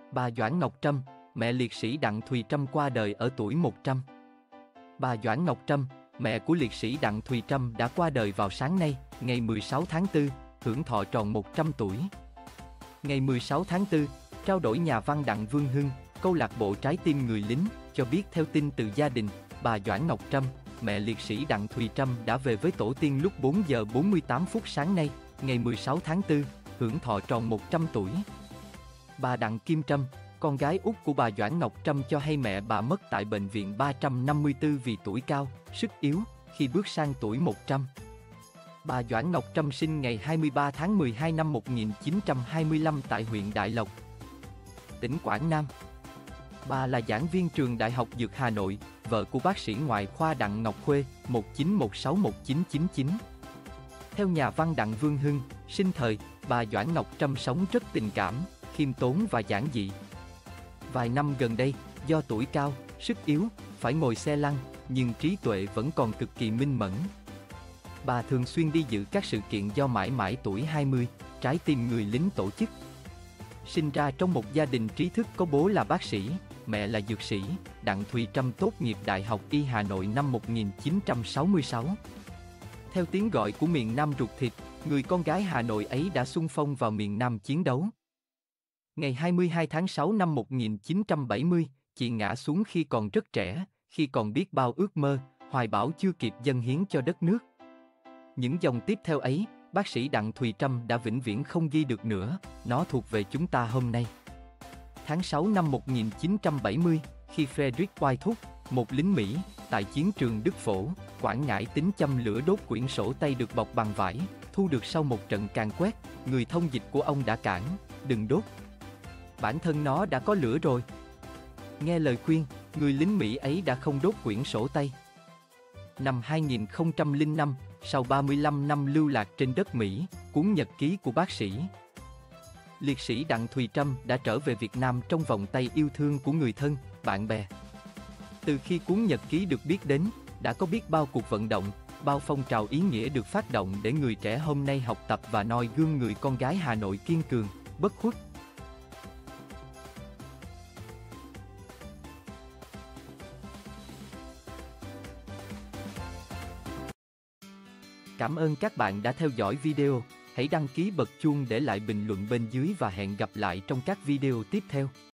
Bà Doãn Ngọc Trâm, mẹ liệt sĩ Đặng Thùy Trâm qua đời ở tuổi 100. Bà Doãn Ngọc Trâm, mẹ của liệt sĩ Đặng Thùy Trâm đã qua đời vào sáng nay, ngày 16 tháng 4, hưởng thọ tròn 100 tuổi. Ngày 16 tháng 4, trao đổi nhà văn Đặng Vương Hưng, câu lạc bộ Trái tim người lính, cho biết theo tin từ gia đình, bà Doãn Ngọc Trâm, mẹ liệt sĩ Đặng Thùy Trâm đã về với tổ tiên lúc 4 giờ 48 phút sáng nay, ngày 16 tháng 4, hưởng thọ tròn 100 tuổi. Bà Đặng Kim Trâm, con gái út của bà Doãn Ngọc Trâm cho hay mẹ bà mất tại bệnh viện 354 vì tuổi cao, sức yếu, khi bước sang tuổi 100. Bà Doãn Ngọc Trâm sinh ngày 23 tháng 12 năm 1925 tại huyện Đại Lộc, tỉnh Quảng Nam. Bà là giảng viên trường Đại học Dược Hà Nội, vợ của bác sĩ ngoại khoa Đặng Ngọc Khuê, 1916-1999. Theo nhà văn Đặng Vương Hưng, sinh thời, bà Doãn Ngọc Trâm sống rất tình cảm, khiêm tốn và giản dị. Vài năm gần đây, do tuổi cao, sức yếu, phải ngồi xe lăn, nhưng trí tuệ vẫn còn cực kỳ minh mẫn. Bà thường xuyên đi dự các sự kiện do mãi mãi tuổi 20, Trái tim người lính tổ chức. Sinh ra trong một gia đình trí thức có bố là bác sĩ, mẹ là dược sĩ, Đặng Thùy Trâm tốt nghiệp Đại học Y Hà Nội năm 1966. Theo tiếng gọi của miền Nam ruột thịt, người con gái Hà Nội ấy đã xung phong vào miền Nam chiến đấu. Ngày 22 tháng 6 năm 1970, chị ngã xuống khi còn rất trẻ, khi còn biết bao ước mơ, hoài bão chưa kịp dâng hiến cho đất nước. Những dòng tiếp theo ấy, bác sĩ Đặng Thùy Trâm đã vĩnh viễn không ghi được nữa, nó thuộc về chúng ta hôm nay. Tháng 6 năm 1970, khi Frederick Whitehood, một lính Mỹ, tại chiến trường Đức Phổ, Quảng Ngãi tính châm lửa đốt quyển sổ tay được bọc bằng vải, thu được sau một trận càn quét, người thông dịch của ông đã cản, đừng đốt. Bản thân nó đã có lửa rồi. Nghe lời khuyên, người lính Mỹ ấy đã không đốt quyển sổ tay. Năm 2005, sau 35 năm lưu lạc trên đất Mỹ, cuốn nhật ký của bác sĩ liệt sĩ Đặng Thùy Trâm đã trở về Việt Nam trong vòng tay yêu thương của người thân, bạn bè. Từ khi cuốn nhật ký được biết đến, đã có biết bao cuộc vận động, bao phong trào ý nghĩa được phát động để người trẻ hôm nay học tập và noi gương người con gái Hà Nội kiên cường, bất khuất. Cảm ơn các bạn đã theo dõi video. Hãy đăng ký bật chuông để lại bình luận bên dưới và hẹn gặp lại trong các video tiếp theo.